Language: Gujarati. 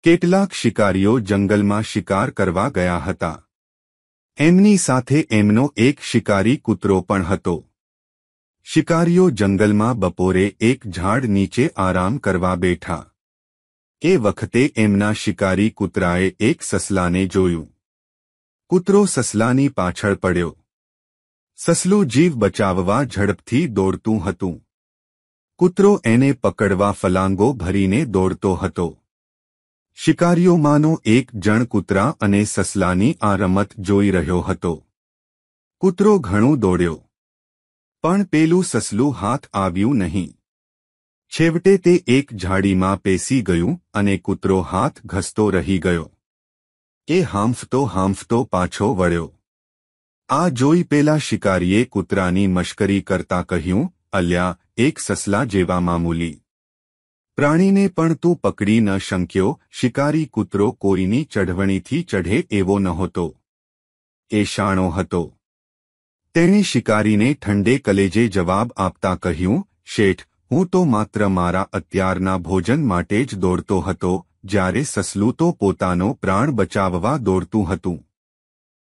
કેટલાક શિકારીઓ જંગલમાં શિકાર કરવા ગયા હતા. એમની સાથે એમનો એક શિકારી કૂતરો પણ હતો. શિકારીઓ જંગલમાં બપોરે એક ઝાડ નીચે આરામ કરવા બેઠા. એ વખતે એમના શિકારી કૂતરાએ એક સસલાને જોયું. કૂતરો સસલાની પાછળ પડ્યો. સસલું જીવ બચાવવા ઝડપથી દોડતું હતું. કૂતરો એને પકડવા ફલાંગો ભરીને દોડતો હતો. શિકારીઓમાંનો એક જણ કૂતરા અને સસલાની આ રમત જોઈ રહ્યો હતો. કૂતરો ઘણું દોડ્યો, પણ પેલું સસલું હાથ આવ્યું નહીં. છેવટે તે એક ઝાડીમાં પેસી ગયું અને કૂતરો હાથ ઘસતો રહી ગયો. એ હાંફતો પાછો વળ્યો. આ જોઈ પેલા શિકારીએ કૂતરાની મશ્કરી કરતા કહ્યું, અલ્યા, એક સસલા જેવા મામૂલી પ્રાણીને પણ તું પકડી ન શક્યો. શિકારી કૂતરો કોઈની ચઢવણીથી ચઢે એવો નહોતો. એ શાણો હતો. તેણે શિકારીને ઠંડે કલેજે જવાબ આપતા કહ્યું, શેઠ, હું તો માત્ર મારા અત્યારના ભોજન માટે જ દોડતો હતો, જ્યારે સસલું તો પોતાનો પ્રાણ બચાવવા દોડતું હતું.